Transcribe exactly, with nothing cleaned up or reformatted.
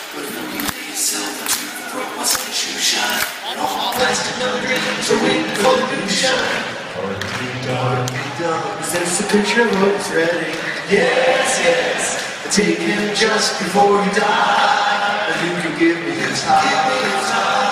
But looking for yourself, the truth broke my sun shoe shine. And all my plastic no dreams are waiting for the new shine. Dark me, dark me, dark. Is this a picture of what's ready? Yes, yes. Take him just before you die. And you can give me his time.